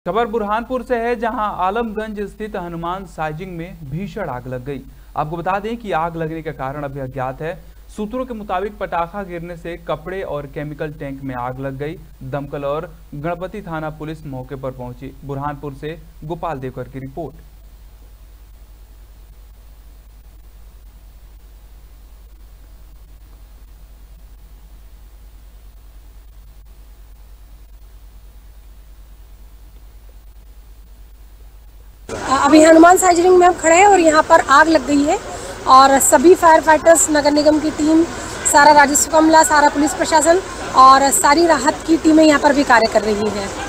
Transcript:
खबर बुरहानपुर से है, जहां आलमगंज स्थित हनुमान साइजिंग में भीषण आग लग गई। आपको बता दें कि आग लगने का कारण अभी अज्ञात है। सूत्रों के मुताबिक पटाखा गिरने से कपड़े और केमिकल टैंक में आग लग गई। दमकल और गणपति थाना पुलिस मौके पर पहुंची। बुरहानपुर से गोपाल देवकर की रिपोर्ट। अभी हनुमान साइजिंग में हम खड़े हैं और यहाँ पर आग लग गई है और सभी फायर फाइटर्स, नगर निगम की टीम, सारा राजस्व अमला, सारा पुलिस प्रशासन और सारी राहत की टीमें यहाँ पर भी कार्य कर रही है।